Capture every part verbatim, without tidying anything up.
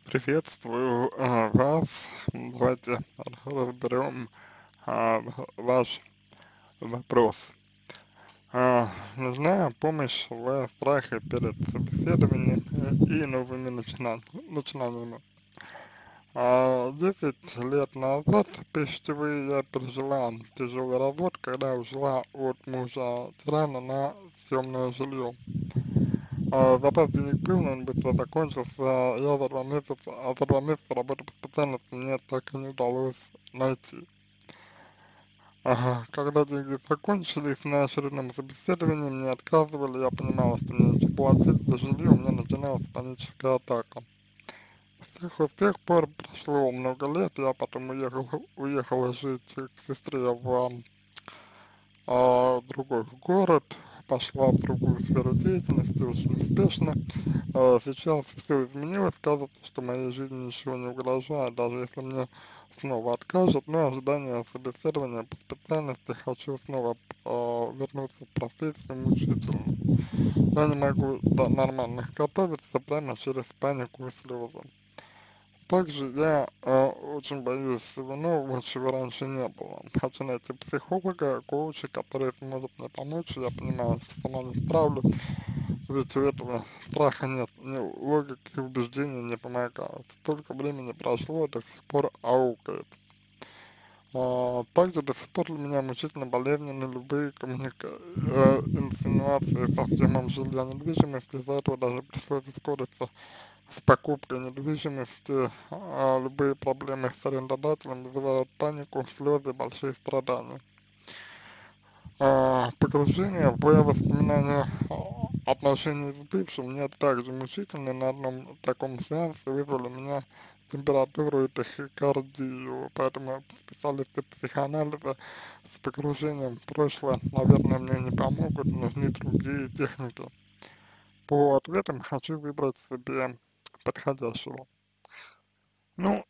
Приветствую а, вас. Давайте разберем а, ваш вопрос. А, нужна помощь в страхе перед собеседованием э, и новыми начина- начинаниями. А, десять лет назад, пишите вы, я пережила тяжелый развод, когда ушла от мужа тирана на съемное жилье. А, запас денег был, но он быстро закончился. Я за два месяца, а за два месяца работы по специальности мне так и не удалось найти. Ага, когда деньги закончились на очередном собеседовании, мне отказывали, я понимала, что мне нечего платить за жилье, у меня начиналась паническая атака. С тех, с тех пор прошло много лет, я потом уехала, уехала жить к сестре в а, другой город, пошла в другую сферу деятельности, очень успешно. А, сейчас все изменилось, кажется, что моей жизни ничего не угрожает, даже если мне снова откажут, но ожидание собеседования по специальности хочу снова а, вернуться в профессию мучительно. Я не могу да, нормально готовиться прямо через панику и слезы. Также я э, очень боюсь всего нового, чего раньше не было. Хочу найти психолога, коуча, который сможет мне помочь. Я понимаю, что сама не справлюсь, ведь у этого страха нет ни логики и убеждений не помогают. Столько времени прошло, до сих пор аукает. А, также до сих пор для меня мучительно болезненны любые коммуника... э, инсинуации со съемом жилья недвижимости. Из-за этого даже пришлось ускориться с покупкой недвижимости. А, любые проблемы с арендодателем вызывают панику, слезы, большие страдания. А, погружение в воспоминания а, отношений с бывшим мне также мучительно. На одном таком сеансе вызвали у меня температуру и тахикардию, поэтому специалисты психоанализа с погружением в прошлое, наверное, мне не помогут, нужны другие техники. По ответам хочу выбрать себе подходящего. Ну,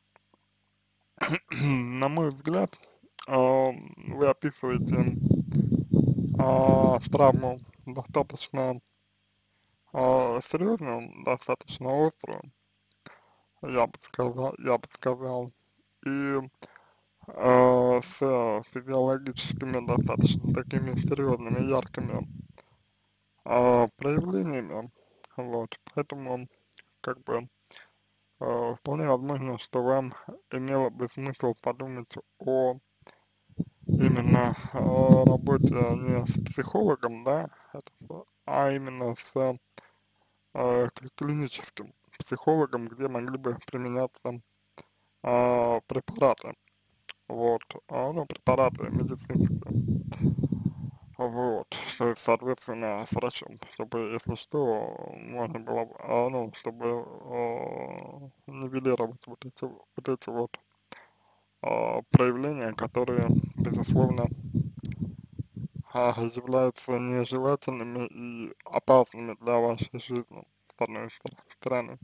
на мой взгляд, а, вы описываете а, травму достаточно а, серьезную, достаточно острую, я бы сказал, я бы сказал, и а, с физиологическими достаточно такими серьезными, яркими а, проявлениями, вот, поэтому, как бы, а, вполне возможно, что вам имело бы смысл подумать о именно о работе не с психологом, да, это, а именно с э, кли- клиническим психологом, где могли бы применяться а, препараты, вот, а, ну, препараты медицинские, вот, то есть, соответственно, с врачом, чтобы, если что, можно было, бы, а, ну, чтобы а, нивелировать вот эти, вот эти вот а, проявления, которые, безусловно, а, являются нежелательными и опасными для вашей жизни, с одной стор- стороны.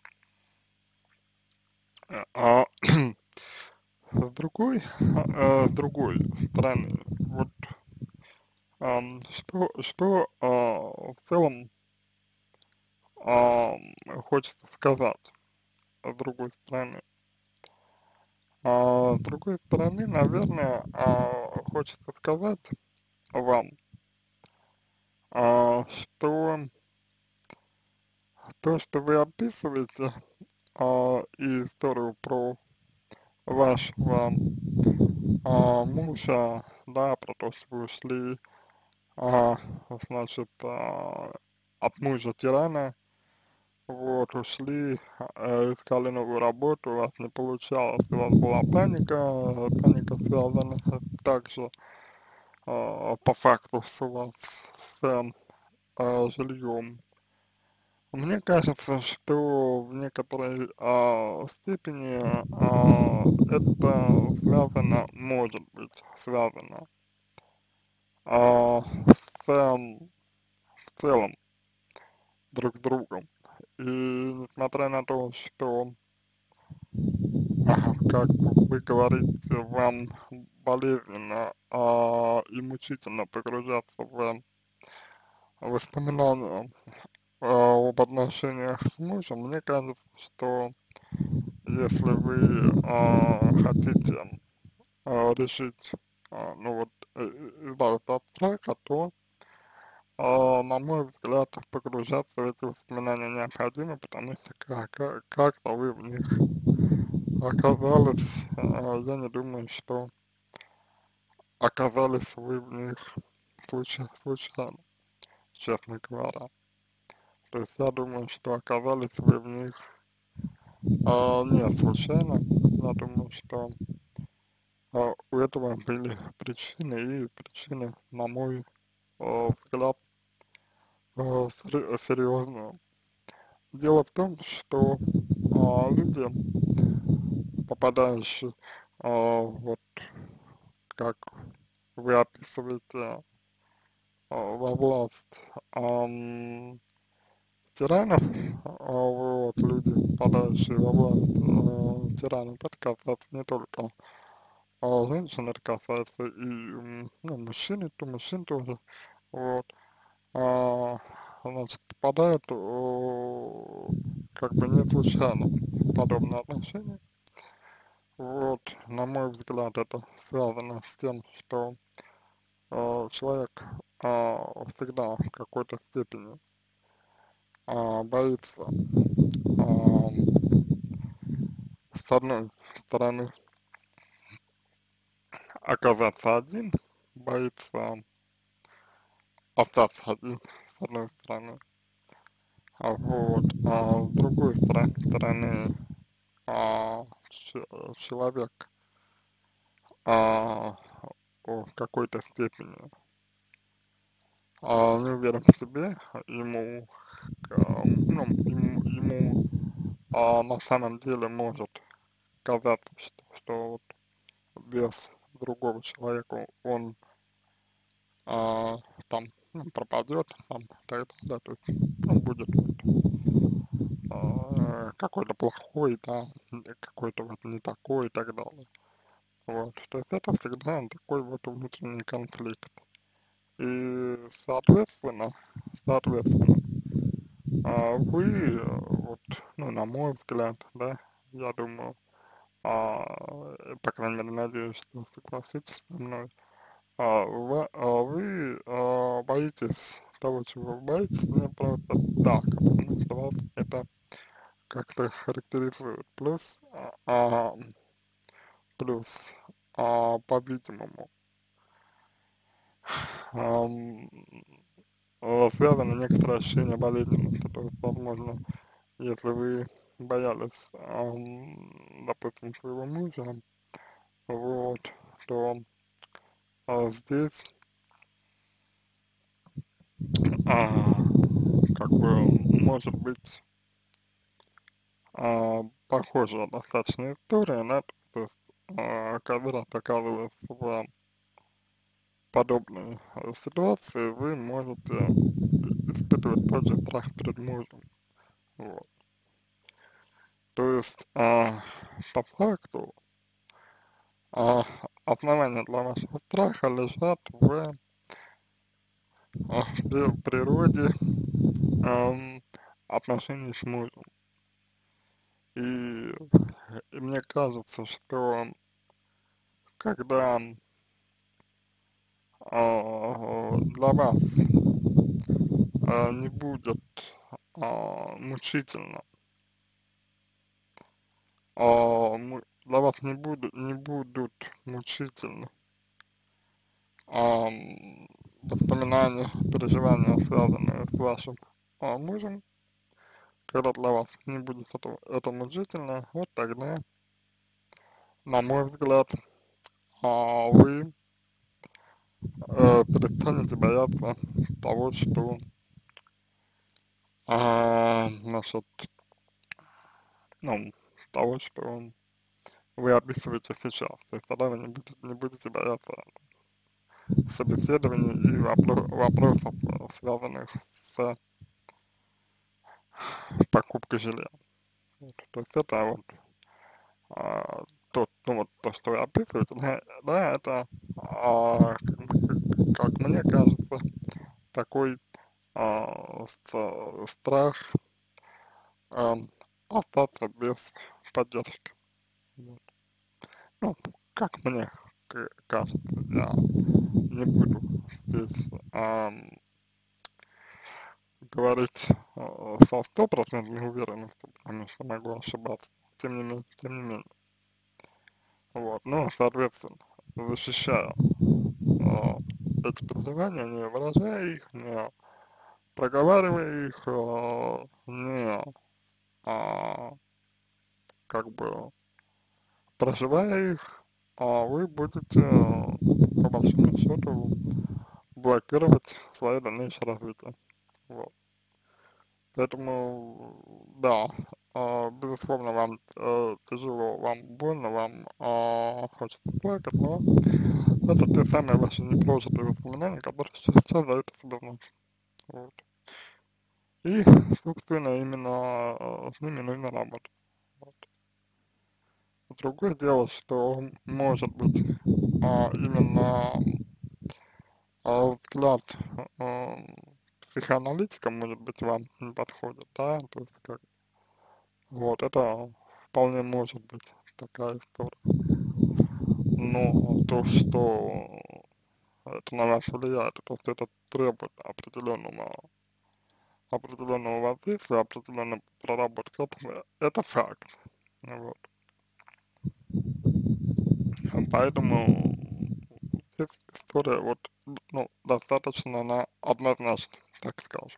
А с другой, а, с другой стороны, вот ам, что, что а, в целом ам, хочется сказать с другой стороны. А, с другой стороны, наверное, а, хочется сказать вам, а, что то, что вы описываете, а, и историю про вашего а, мужа, да, про то, что вы ушли, а, значит, а, от мужа тирана, вот, ушли, э, искали новую работу, у вас не получалось, у вас была паника, э, паника связана также а, по факту с у вас с а, жильем. Мне кажется, что в некоторой а, степени а, это связано, может быть связано а, с, эм, в целом друг с другом. И несмотря на то, что, ага, как вы говорите, вам болезненно а, и мучительно погружаться в воспоминания а, об отношениях с мужем, мне кажется, что если вы а, хотите а, решить, а, ну вот, э, э, избавиться от страха, то, а, на мой взгляд, погружаться в эти воспоминания необходимо, потому что как, как- как-то вы в них оказались, а, я не думаю, что оказались вы в них случай, случайно, честно говоря. То есть я думаю, что оказались вы в них а, не случайно. Я думаю, что а, у этого были причины, и причины, на мой а, взгляд, а, сери- серьезные. Дело в том, что а, люди, попадающие, а, вот как вы описываете, а, во власть ам, тиранов, а, вот люди, попадающие во власть а, тиранов, это касается не только а, женщин, это касается и м, ну, мужчин, и то мужчин тоже, вот, а, значит, попадают о, как бы не случайно в подобные отношения. Вот, на мой взгляд, это связано с тем, что э, человек э, всегда в какой-то степени э, боится, э, с одной стороны, оказаться один, боится остаться один, с одной стороны, а вот, а с другой стороны, стороны а, ч- человек а, в какой-то степени а, не уверен в себе, ему, а, ну, ему, ему а, на самом деле может казаться, что, что вот без другого человека он а, там ну, пропадет, там, и так далее, то есть, ну, будет вот, а, какой-то плохой, да, какой-то вот не такой и так далее. Вот, то есть это всегда такой вот внутренний конфликт. И, соответственно, соответственно, а вы, э, вот, ну, на мой взгляд, да, я думаю, а, э, по крайней мере, надеюсь, что согласитесь со мной, а, вы, а, вы а, боитесь того, чего вы боитесь, не просто так, а потому что вас это как-то характеризует. Плюс, а, а, плюс, а, по-видимому, ам, э, связано некоторое ощущение болезненности, то есть, возможно, если вы боялись, ам, допустим, своего мужа, вот, то а, здесь, а, как бы, может быть, а, похожая достаточно история, да, то есть, а, когда раз оказываясь в подобной э, ситуации, вы можете испытывать тот же страх перед мужем, вот. То есть, а, по факту, а, основания для вашего страха лежат в а, при природе ам, отношений с мужем. И, и мне кажется, что когда а, для вас а, не будет а, мучительно, а, му- для вас не будут, не будут мучительны ам, воспоминания, переживания, связанные с вашим а, мужем, когда для вас не будет это, это мучительно, вот тогда, на мой взгляд, а, вы э, перестанете бояться того, что, а, значит, ну, того, что вы описываете сейчас. То есть тогда вы не будете, не будете бояться собеседований и вопро вопросов, э, связанных с покупкой жилья. Вот. То есть это вот а, то, ну, вот то, что вы описываете, да, да это, а, как мне кажется, такой а, с- страх, ам, остаться без поддержки. Вот. Ну, как мне к- кажется, я не буду здесь ам, говорить э, со стопроцентной уверенностью, потому что могу ошибаться. Тем не менее, тем не менее. Вот. Ну, соответственно, защищая э, эти переживания, не выражая их, не проговаривая их, э, не а, как бы проживая их, а вы будете э, по большому счету блокировать свое дальнейшее развитие. Вот. Поэтому, да, а, безусловно, вам э, тяжело, вам больно, вам а, хочется плакать, но это те самые ваши непрожитые воспоминания, которые сейчас, сейчас дают о себе знать. Вот. И, собственно, именно э, с ними нужно работать. Вот. Другое дело, что может быть а, именно а, взгляд а, психоаналитика, может быть, вам не подходит, да, то есть как вот это вполне может быть такая история. Но то, что это на вас влияет, то, что это требует определенного определенного воздействия, определенной проработки, это, это факт. Вот. Поэтому здесь история вот, ну, достаточно она однозначна, так скажем.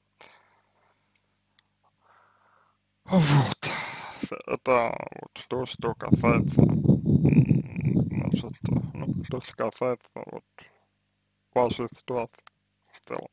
Вот. Это вот то, что касается, м, значит, ну, то, что касается вот вашей ситуации в целом.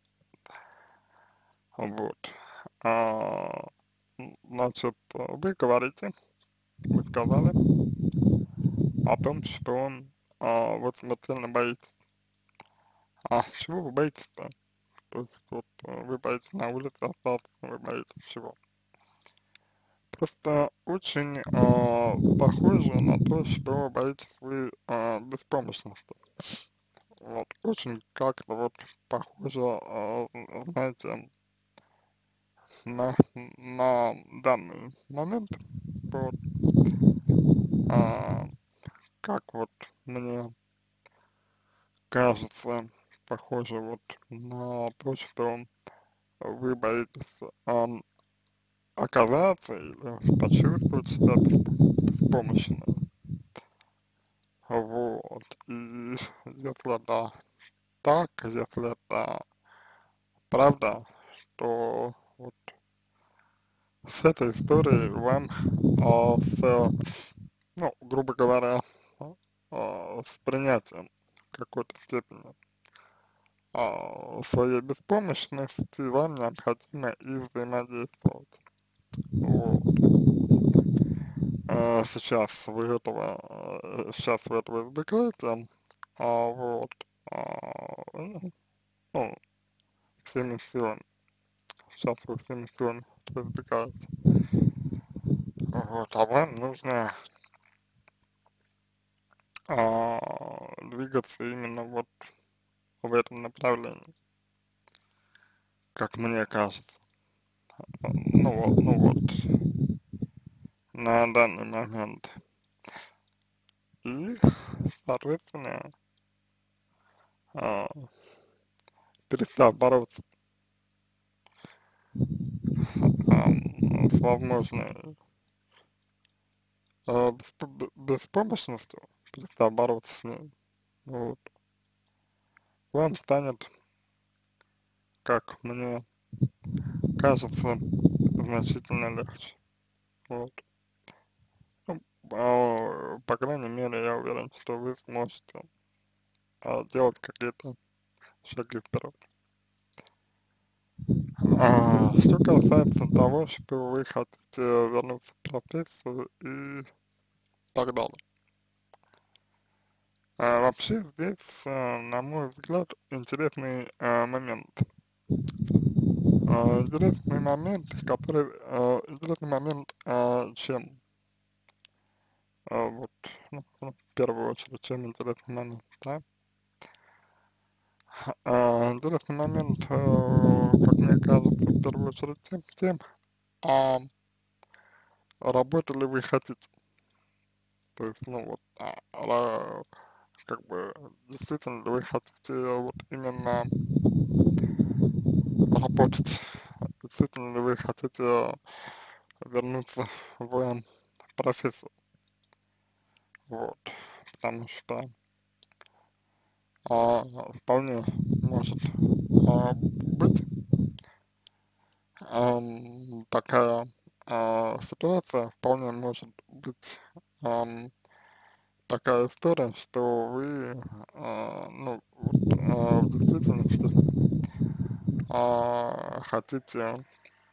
Вот. А, м, значит, вы говорите, вы сказали о том, что а, вы смертельно боитесь. А чего вы боитесь-то? То есть вот э, вы боитесь на улице остаться, вы боитесь чего? Просто очень а, похоже на то, что боитесь вы а, беспомощности. Вот, очень как-то вот похоже, а, знаете, на, на данный момент, вот, а, как вот мне кажется, похоже вот на то, что вы боитесь ам, оказаться или почувствовать себя бесп- беспомощно. Вот. И если это так, если это правда, то вот с этой историей вам, а, с, ну, грубо говоря, а, а, с принятием в какой-то степени а, своей беспомощности вам необходимо и взаимодействовать. Вот. А, сейчас вы этого, э, сейчас вы этого избегаете, а, вот, а, ну, ну, всеми силами, сейчас вы всеми силами этого избегаете. Вот, а вам нужно а, двигаться именно вот в этом направлении, как мне кажется. А, Ну вот, ну вот, на данный момент. И, соответственно, а, перестав бороться ам, с возможной а, бесп- б- беспомощностью, перестав бороться с ней, вот, вам станет, как мне кажется, значительно легче. Вот. Ну, а, по крайней мере, я уверен, что вы сможете а, делать какие-то шаги вперед. А, что касается того, что вы хотите вернуться в профессию и так далее. А, вообще здесь, а, на мой взгляд, интересный а, момент. А, интересный момент, который, а, интересный момент, а, чем, а, вот, ну, ну, в первую очередь, чем интересный момент, да? А, интересный момент, э, как мне кажется, в первую очередь тем, тем, а, работу ли вы хотите. То есть, ну вот, а, ра- как бы, действительно ли вы хотите вот именно работать, действительно ли вы хотите вернуться в профессию, вот, потому что а, вполне может а, быть ам, такая а, ситуация, вполне может быть ам, такая история, что вы, а, ну, вот, а, в действительности а, хотите,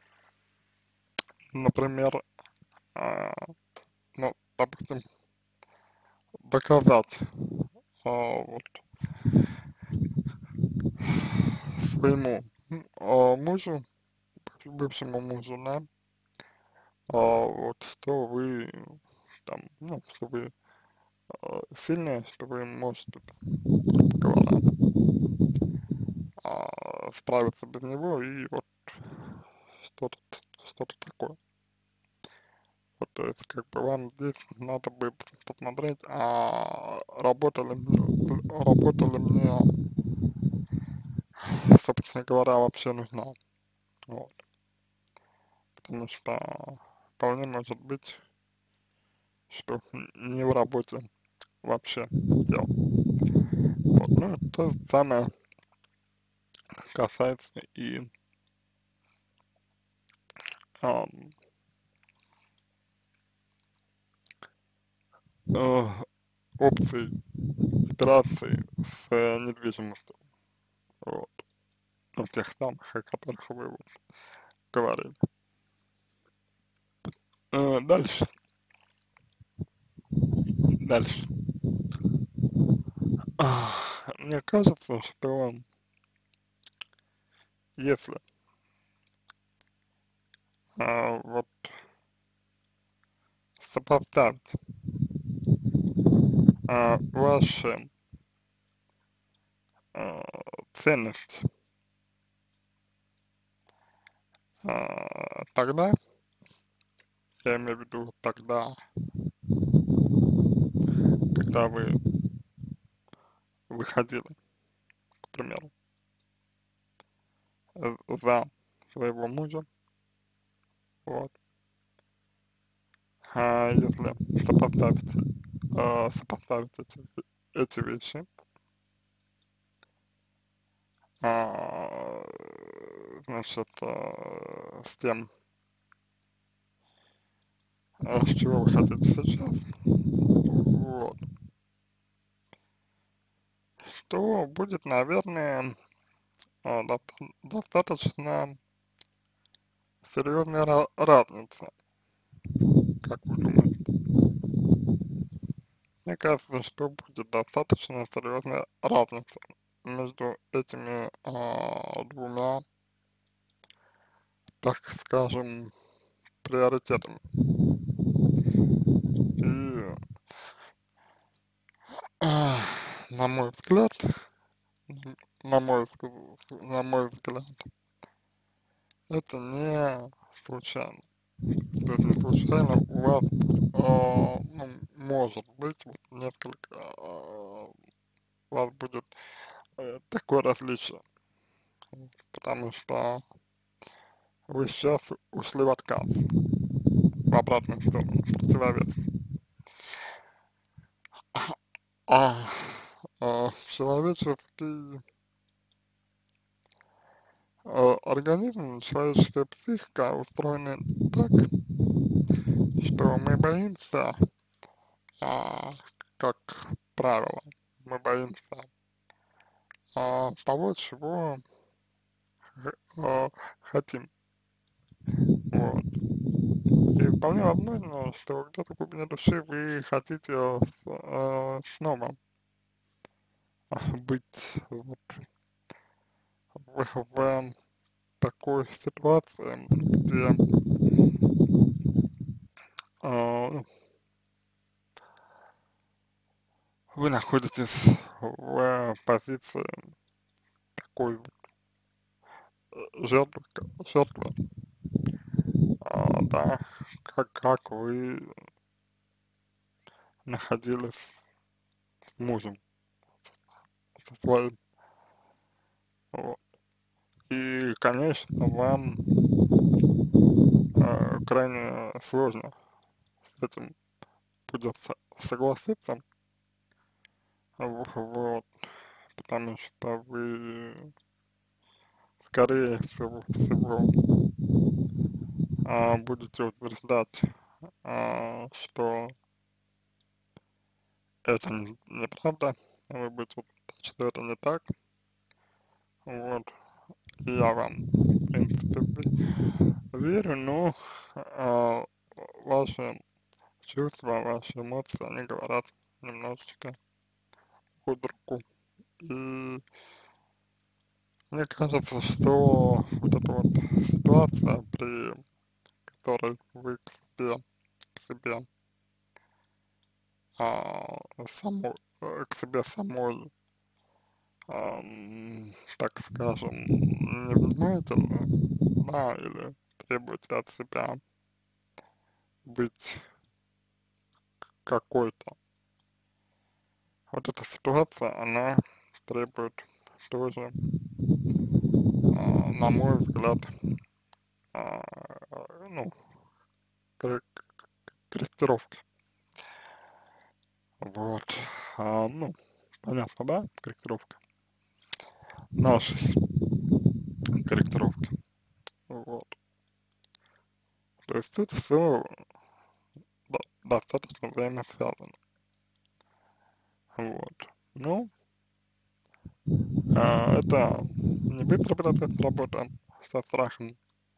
например, а, ну, допустим, доказать а, вот, своему а, мужу, бывшему мужу, да, а, вот, что вы там, ну, что вы а, сильные, что вы можете, там, грубо говоря, а, справиться без него и вот что-то, что-то такое. Вот, то есть, как бы вам здесь надо бы посмотреть, а работали мне, работа ли мне, собственно говоря, вообще нужна. Вот. Потому что вполне может быть, что не в работе вообще дело. Вот. Ну, то же самое касается и ам, э, опций операций с э, недвижимостью. Вот. Ну, тех самых, о которых вы вот говорили. Э, дальше. Дальше. Ах, мне кажется, что если а, вот сопоставить а, ваши а, ценности а, тогда, я имею в виду тогда, когда вы выходили, к примеру, э, за своего мужа, вот, а если сопоставить, а, сопоставить эти, эти вещи, а, значит, а, с тем, а, с чего вы хотите сейчас, вот, то будет, наверное, а, доста- достаточно серьезная ра- разница, как вы думаете? Мне кажется, что будет достаточно серьезная разница между этими а, двумя, так скажем, приоритетами. И, а, на мой взгляд, м, на мой, взг- на мой взгляд, это не случайно. То есть не случайно у вас, а, ну, может быть, вот несколько, а, у вас будет э, такое различие, потому что вы сейчас ушли в отказ, в обратную сторону, в противовес. А, а человеческий а, организм, человеческая психика устроена так, что мы боимся, а, как правило, мы боимся а, того, чего а, хотим. Вот. И вполне возможно, что где-то в глубине души вы хотите с- а, снова а, быть вот в, в такой ситуации, где а, ну, вы находитесь в позиции такой вот, э, жертвы, к- жертвы, а, да, как, как вы находились с мужем, со своим, вот. И, конечно, вам э, крайне сложно с этим будет со- согласиться, в- вот, потому что вы, скорее всего, всего а, будете утверждать, а, что это не- неправда, вы будете утверждать, что это не так, вот, и я вам, в принципе, ве- верю, но а, ваши чувства, ваши эмоции, они говорят немножечко о другом. И мне кажется, что вот эта вот ситуация, при которой вы к себе, к себе, а, саму, э, к себе самой, ам, так скажем, невнимательны, да, или требуете от себя быть какой-то. Вот эта ситуация, она требует тоже, а, на мой взгляд, а, ну, коррек- корректировки. Вот. А, ну, понятно, да, корректировка нашей корректировки. Вот. То есть тут все достаточно взаимосвязано. Вот. Ну, а, это не быстро процесс работы со страхом.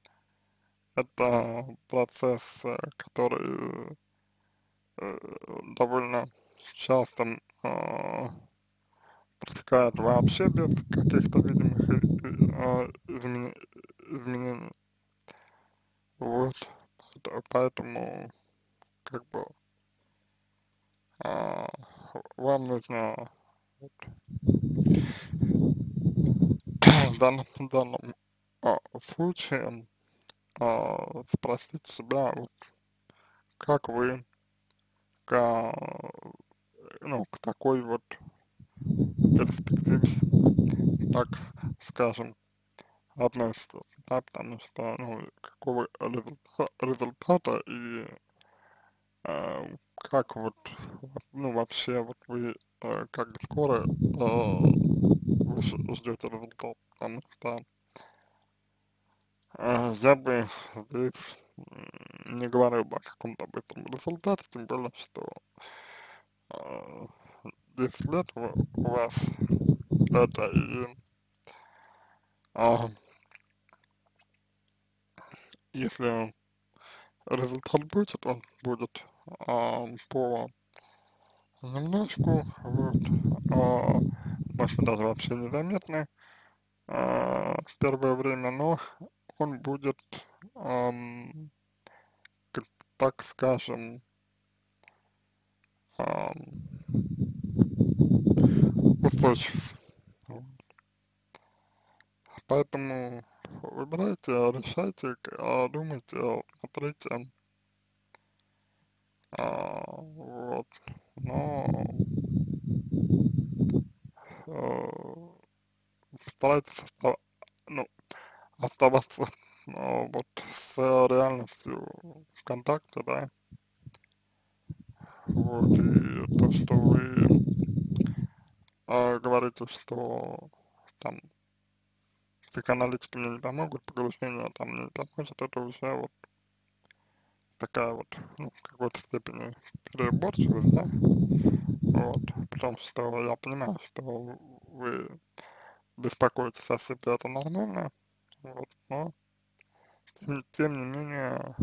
Это процесс, э, который э, довольно часто э, протекает вообще без каких-то видимых и- и, э, измен- изменений. Вот. Пот- Поэтому, как бы, а, вам нужно вот, в данном, в данном а, случае а, спросить себя, вот, как вы к, а, ну, к такой вот перспективе, так скажем, относитесь, да, потому что, ну, какого результа- результата и а, как вот, вот, ну, вообще, вот вы, э, как скоро, э, вы ж- ждете результат, потому что А, я бы здесь м, не говорил бы о каком-то быстром результате, тем более, что а, десять лет у, у вас это и а, если результат будет, он будет а, по немножку, вот, а, может быть, даже вообще незаметный а, в первое время, но он будет, ам, как- так скажем, ам, устойчив. Вот. Поэтому выбирайте, решайте, к- а, думайте, а, смотрите, а, вот, но э, старайтесь оста- ну, оставаться ну, вот с реальностью в контакте, да, вот, и то, что вы а, говорите, что там психоаналитики мне не помогут, погружение там мне не поможет, это уже вот такая вот, ну, в какой-то степени переборчивость, да, вот, потому что я понимаю, что вы беспокоитесь о себе, это нормально, вот, но тем, тем не менее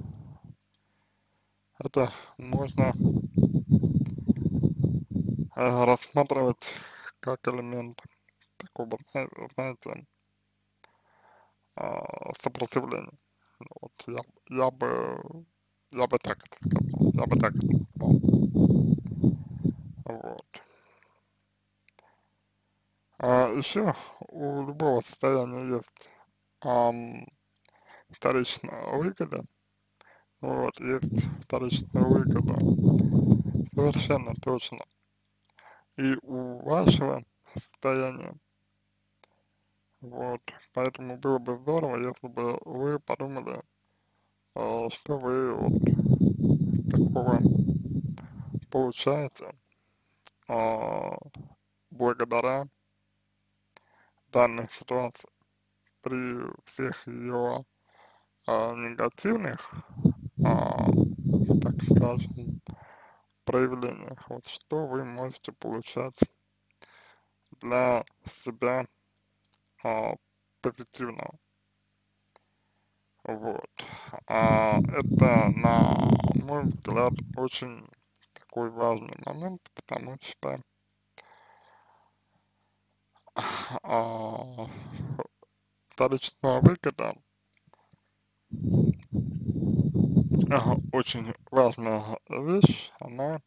это можно э, рассматривать как элемент такого, зна- знаете, а, сопротивления. Вот, я, я бы, я бы так это сказал, я бы так это назвал, вот. А еще у любого состояния есть ам, вторичная выгода, вот, есть вторичная выгода, совершенно точно. И у вашего состояния, вот, поэтому было бы здорово, если бы вы подумали, э, что вы вот такого получаете, э, благодаря данной ситуации при всех ее э, негативных, э, так скажем, проявлениях. Вот что вы можете получать для себя э, позитивного. Вот. А, это, на мой взгляд, очень такой важный момент, потому что а, вторичная выгода а, очень важная вещь, она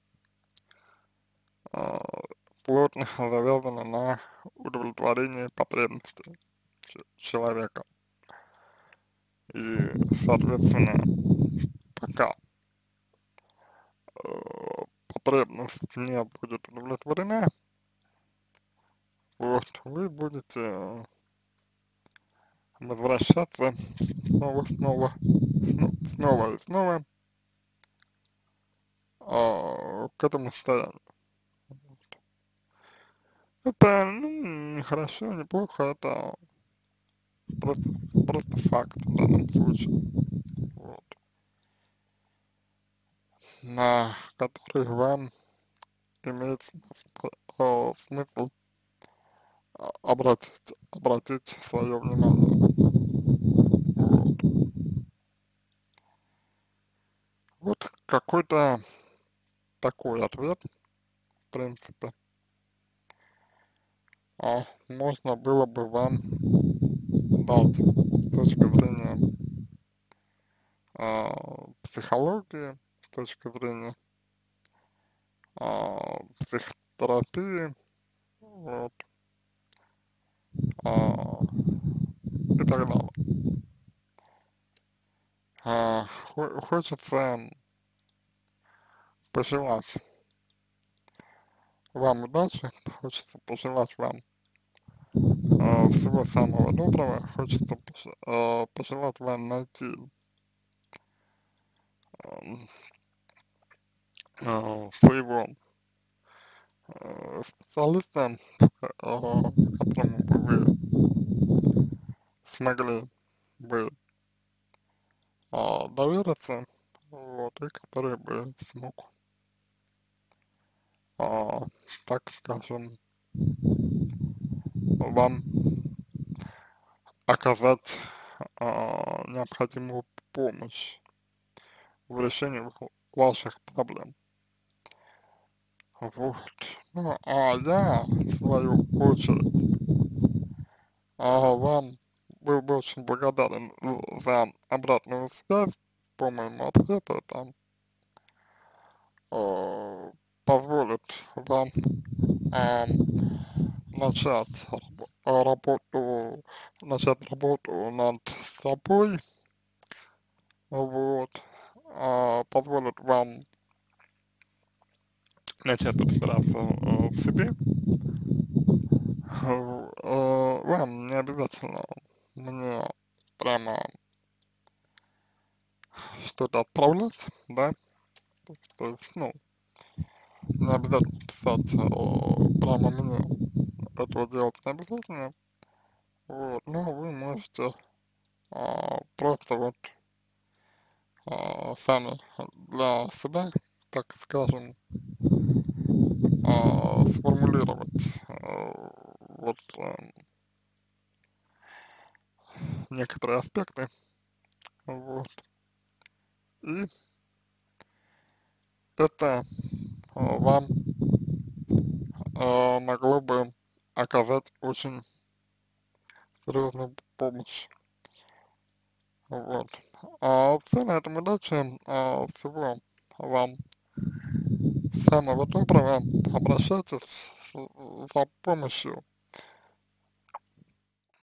а, плотно завязана на удовлетворении потребностей ч- человека. И, соответственно, пока э, потребность не будет удовлетворена, вот, вы будете э, возвращаться снова, снова, сно- снова и снова а, к этому состоянию. Это, ну, не хорошо, не плохо, это просто, просто факт в данном случае, вот, на который вам имеет см- а, смысл а, обратить, обратить свое внимание. Вот, вот какой-то такой ответ, в принципе, а, можно было бы вам дать с точки зрения а, психологии, с точки зрения а, психотерапии, вот, а, и так далее. А, хо- хочется пожелать вам удачи, хочется пожелать вам а, всего самого доброго, хочется пож- а, пожелать вам найти ам, а, своего а, специалиста, а, которому бы вы смогли бы а, довериться, вот, и который бы смог, а, так скажем, вам оказать а, необходимую помощь в решении ва- ваших проблем. Вот. Ну, а я, в свою очередь, а, вам был бы очень благодарен э, за обратную связь по моему ответу, там, э, позволит вам ам, начать раб- а, работу, начать работу над собой, вот, а, позволит вам начать разбираться э, в себе. Э, э, вам не обязательно мне прямо что-то отправлять, да, то есть, ну, не обязательно писать э, прямо мне, этого делать не обязательно, вот, но вы можете а, просто вот а, сами для себя, так скажем, а, сформулировать а, вот а, некоторые аспекты, вот, и это а, вам а, могло бы оказать очень серьезную помощь, вот. А все на этом удачи, а, всего вам самого доброго, обращайтесь с- за помощью